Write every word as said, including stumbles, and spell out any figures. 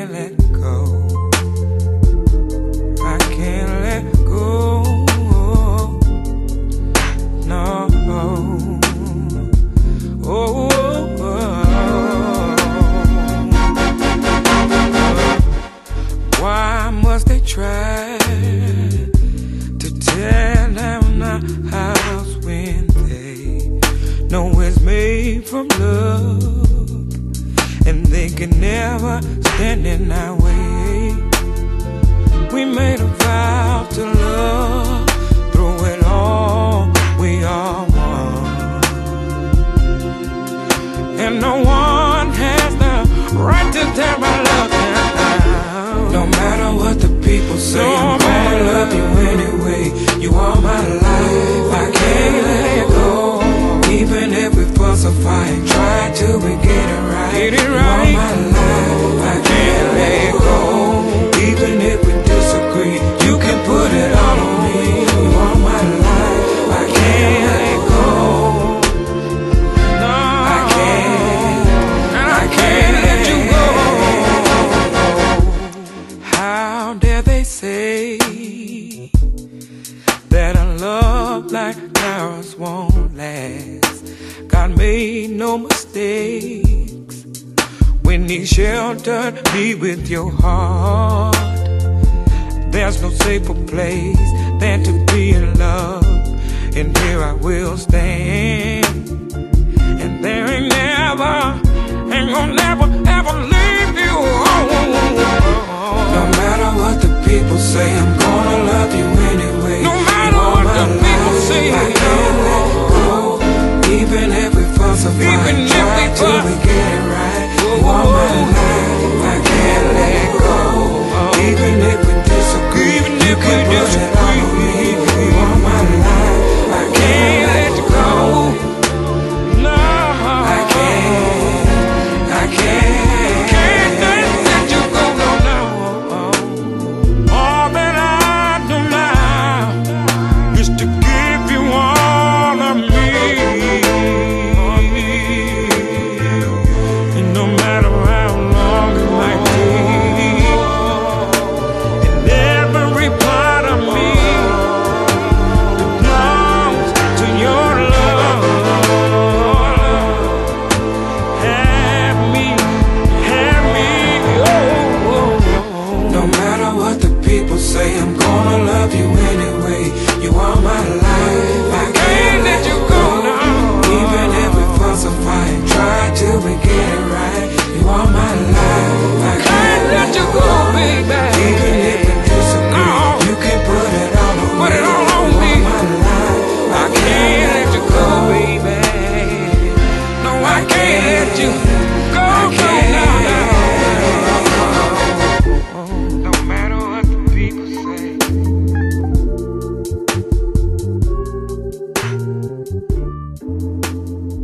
can't let go. I can't let go. No. Oh, oh, oh. Why must they try to tear down the house when they know it's made from love, and they can never stand in our way? We made a vow to love, through it all, we are one, and no one has the right to tear my love down. No matter what the people say, no, I'm gonna love you anyway. You are my life, I can't let go. Even if we fuss or fight, try till we get it right. Get it right. You are my life, I can't let go. Even if we disagree, you can put it all on me. You are my life, I can't let go. No, I can't, I can't let you go. How dare they say that a love like ours won't last? God made no mistakes when He sheltered me with your heart. There's no safer place than to be in love, and here I will stand. And there ain't never, ain't gonna never, ever leave you alone. No matter what the people say, I'm gonna love you anyway. No matter what the people say, I can't let go. Even if we fuss or fight, try till we get it right. You are my life, I can't let go. Even if we disagree, even if we disagree, you are my life, I can't let you go. No, I can't, I can't, can't let you go. No, no. All that I do now is to give you all of me. And no matter how long it might take, and every part of me belongs to your love. Have me, have me, oh, oh, oh. No matter what the people say, I'm gonna love you anyway. You are my life, I can't let you go now. Even if we fuss or fight, try till we get it right. You are my life, I can't let you go, baby. Even if we disagree, you can put it all on me. Put it all on me. You are my life, I can't let you go, baby. No, I can't let you go, go now. No matter what the people say.